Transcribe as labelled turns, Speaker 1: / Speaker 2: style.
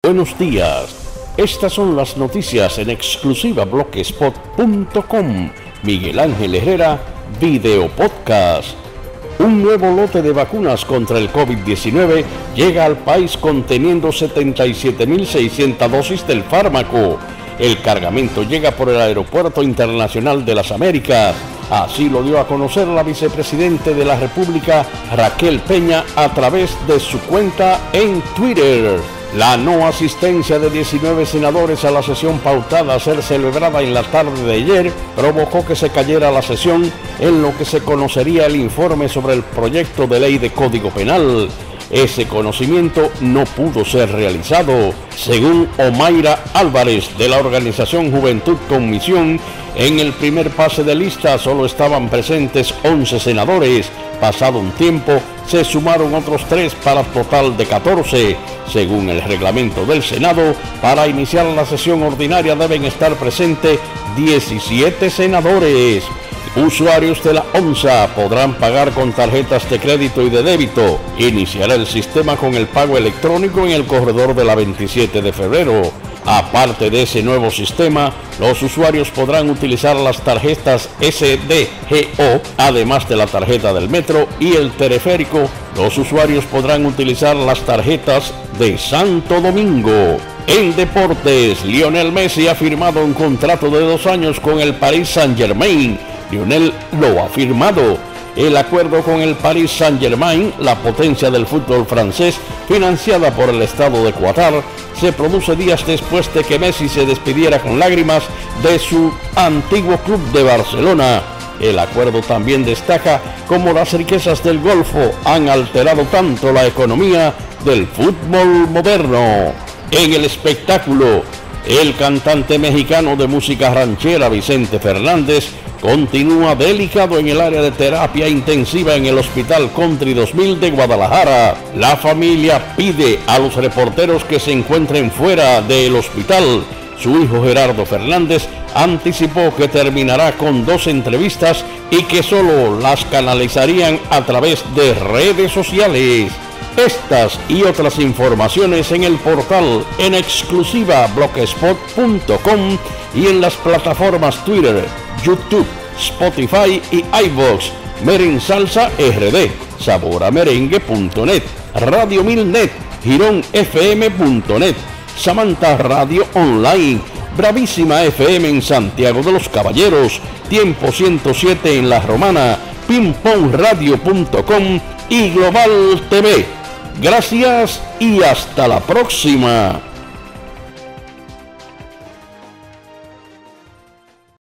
Speaker 1: Buenos días. Estas son las noticias en exclusiva blogspot.com. Miguel Ángel Herrera, Video Podcast. Un nuevo lote de vacunas contra el COVID-19 llega al país conteniendo 77.600 dosis del fármaco. El cargamento llega por el Aeropuerto Internacional de las Américas. Así lo dio a conocer la vicepresidenta de la República, Raquel Peña, a través de su cuenta en Twitter. La no asistencia de 19 senadores a la sesión pautada a ser celebrada en la tarde de ayer provocó que se cayera la sesión en lo que se conocería el informe sobre el proyecto de ley de Código Penal. Ese conocimiento no pudo ser realizado. Según Omaira Álvarez de la organización Juventud con Misión, en el primer pase de lista solo estaban presentes 11 senadores. Pasado un tiempo, se sumaron otros 3 para total de 14. Según el reglamento del Senado, para iniciar la sesión ordinaria deben estar presentes 17 senadores. Usuarios de la ONSA podrán pagar con tarjetas de crédito y de débito. Iniciará el sistema con el pago electrónico en el corredor de la 27 de febrero. Aparte de ese nuevo sistema, los usuarios podrán utilizar las tarjetas SDGO, además de la tarjeta del metro y el teleférico. Los usuarios podrán utilizar las tarjetas de Santo Domingo. En deportes, Lionel Messi ha firmado un contrato de 2 años con el Paris Saint-Germain. Lionel lo ha firmado. El acuerdo con el Paris Saint-Germain, la potencia del fútbol francés, financiada por el Estado de Qatar, se produce días después de que Messi se despidiera con lágrimas de su antiguo club de Barcelona. El acuerdo también destaca cómo las riquezas del Golfo han alterado tanto la economía del fútbol moderno. En el espectáculo, el cantante mexicano de música ranchera Vicente Fernández continúa delicado en el área de terapia intensiva en el Hospital Country 2000 de Guadalajara. La familia pide a los reporteros que se encuentren fuera del hospital. Su hijo Gerardo Fernández anticipó que terminará con 2 entrevistas y que solo las canalizarían a través de redes sociales. Estas y otras informaciones en el portal en exclusiva blogspot.com y en las plataformas Twitter, YouTube, Spotify y iVoox. Meren Salsa RD, saboramerengue.net, Radio Milnet, gironfm.net, Samantha Radio Online, Bravísima FM en Santiago de los Caballeros, Tiempo 107 en La Romana, pingpongradio.com y Global TV. Gracias y hasta la próxima.